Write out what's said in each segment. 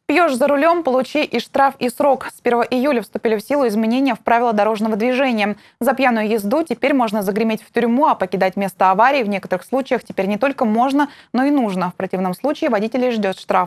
Пьешь за рулем, получи и штраф, и срок. С 1 июля вступили в силу изменения в правила дорожного движения. За пьяную езду теперь можно загреметь в тюрьму, а покидать место аварии в некоторых случаях теперь не только можно, но и нужно. В противном случае водителей ждет штраф.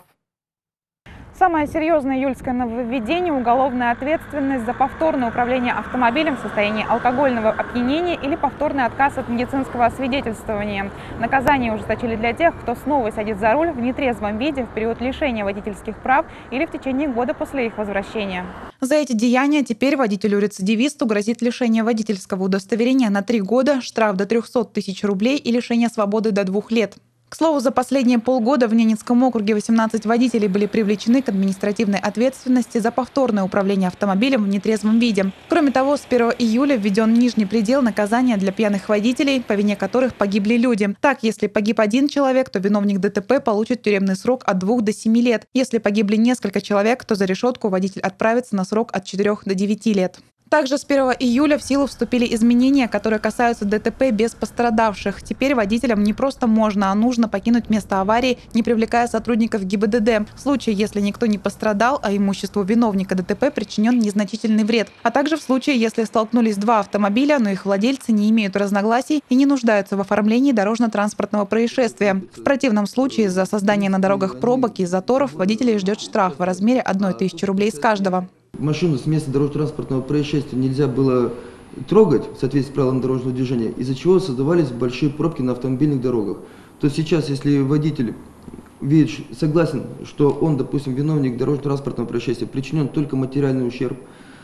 Самое серьезное июльское нововведение – уголовная ответственность за повторное управление автомобилем в состоянии алкогольного опьянения или повторный отказ от медицинского освидетельствования. Наказание ужесточили для тех, кто снова сядет за руль в нетрезвом виде в период лишения водительских прав или в течение года после их возвращения. За эти деяния теперь водителю-рецидивисту грозит лишение водительского удостоверения на 3 года, штраф до 300 тысяч рублей и лишение свободы до 2 лет. К слову, за последние полгода в Ненецком округе 18 водителей были привлечены к административной ответственности за повторное управление автомобилем в нетрезвом виде. Кроме того, с 1 июля введен нижний предел наказания для пьяных водителей, по вине которых погибли люди. Так, если погиб один человек, то виновник ДТП получит тюремный срок от 2 до 7 лет. Если погибли несколько человек, то за решетку водитель отправится на срок от 4 до 9 лет. Также с 1 июля в силу вступили изменения, которые касаются ДТП без пострадавших. Теперь водителям не просто можно, а нужно покинуть место аварии, не привлекая сотрудников ГИБДД. В случае, если никто не пострадал, а имуществу виновника ДТП причинен незначительный вред. А также в случае, если столкнулись два автомобиля, но их владельцы не имеют разногласий и не нуждаются в оформлении дорожно-транспортного происшествия. В противном случае из-за создания на дорогах пробок и заторов водителей ждет штраф в размере 1000 рублей с каждого. Машину с места дорожно-транспортного происшествия нельзя было трогать в соответствии с правилами дорожного движения, из-за чего создавались большие пробки на автомобильных дорогах. То сейчас, если водитель видит, согласен, что он, допустим, виновник дорожно-транспортного происшествия, причинен только материальный ущерб,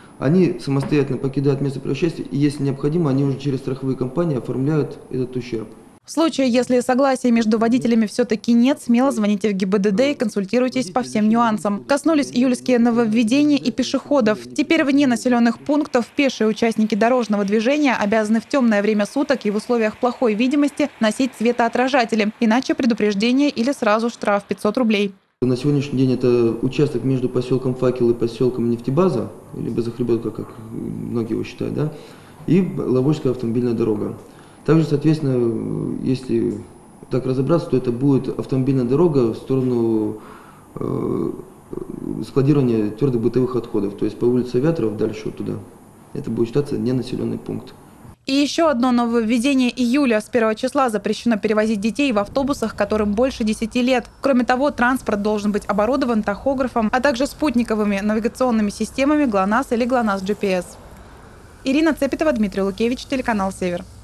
они самостоятельно покидают место происшествия, и если необходимо, они уже через страховые компании оформляют этот ущерб. В случае, если согласия между водителями все-таки нет, смело звоните в ГИБДД и консультируйтесь по всем нюансам. Коснулись июльские нововведения и пешеходов. Теперь вне населенных пунктов пешие участники дорожного движения обязаны в темное время суток и в условиях плохой видимости носить светоотражатели. Иначе предупреждение или сразу штраф 500 рублей. На сегодняшний день это участок между поселком Факел и поселком Нефтебаза, либо Захребетка, как многие его считают, да, и Ловожская автомобильная дорога. Также, соответственно, если так разобраться, то это будет автомобильная дорога в сторону складирования твердых бытовых отходов, то есть по улице Авиаторов дальше вот туда. Это будет считаться ненаселенный пункт. И еще одно нововведение июля. С 1 числа запрещено перевозить детей в автобусах, которым больше 10 лет. Кроме того, транспорт должен быть оборудован тахографом, а также спутниковыми навигационными системами ГЛОНАСС или ГЛОНАСС GPS. Ирина Цепетова, Дмитрий Лукевич, телеканал «Север».